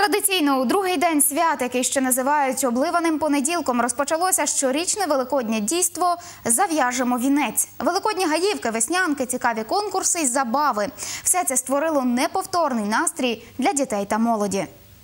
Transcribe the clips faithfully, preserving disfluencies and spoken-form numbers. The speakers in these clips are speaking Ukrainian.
Традиційно у другий день свят, який ще називають обливаним понеділком, розпочалося щорічне великоднє дійство «Зав'яжемо вінець». Великодні гаївки, веснянки, цікаві конкурси й забави. Все це створило неповторний настрій для дітей та молоді.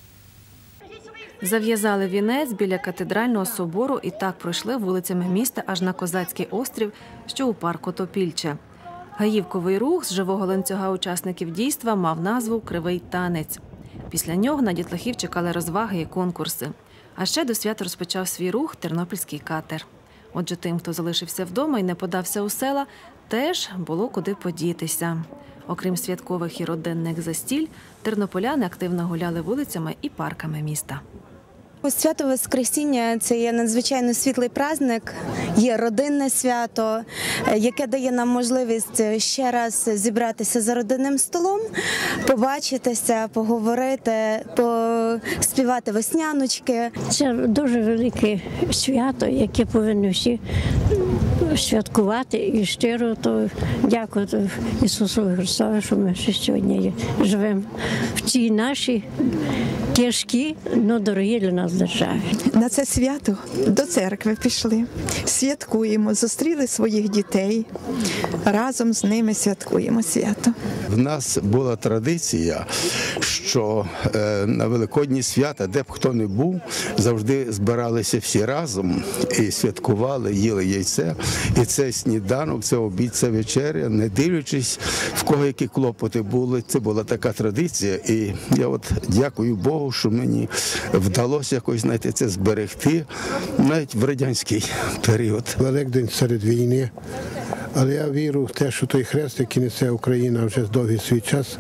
Зав'язали вінець біля катедрального собору і так пройшли вулицями міста аж на Козацький острів, що у парку Топільче. Гаївковий рух з живого ланцюга учасників дійства мав назву «Кривий танець». Після нього на дітлахів чекали розваги і конкурси. А ще до свят розпочав свій рух тернопільський катер. Отже, тим, хто залишився вдома і не подався у села, теж було куди подітися. Окрім святкових і родинних застіль, тернополяни активно гуляли вулицями і парками міста. Свято Воскресіння – це є надзвичайно світлий праздник, є родинне свято, яке дає нам можливість ще раз зібратися за родинним столом, побачитися, поговорити, поспівати весняночки. Це дуже велике свято, яке повинні всі святкувати, і щиро то дякувати Ісусу Христові, що ми ще сьогодні живемо в цій нашій тяжкій, але дорогі для нас державі. На це свято до церкви пішли, святкуємо, зустріли своїх дітей, разом з ними святкуємо свято. В нас була традиція, що на великодні свята, де б хто не був, завжди збиралися всі разом і святкували, їли яйце. І це сніданок, це обід, це вечеря, не дивлячись, в кого які клопоти були. Це була така традиція. І я от дякую Богу, що мені вдалося якось, знаєте, це зберегти навіть в радянський період. Великдень серед війни. Але я вірю в те, що той хрест, який несе Україна вже довгий свій час,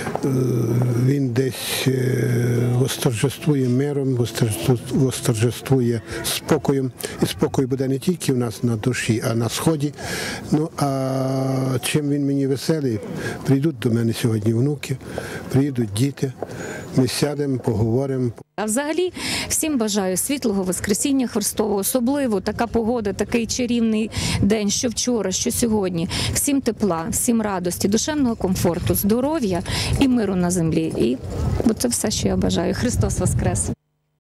він десь восторжествує миром, восторжествує спокоєм. І спокій буде не тільки в нас на душі, а на сході. Ну, а чим він мені веселий, прийдуть до мене сьогодні внуки, приїдуть діти, ми сядемо, поговоримо. А взагалі всім бажаю світлого Воскресіння Христового, особливо така погода, такий чарівний день, що вчора, що сьогодні. Всім тепла, всім радості, душевного комфорту, здоров'я і миру на землі. І це все, що я бажаю. Христос Воскрес!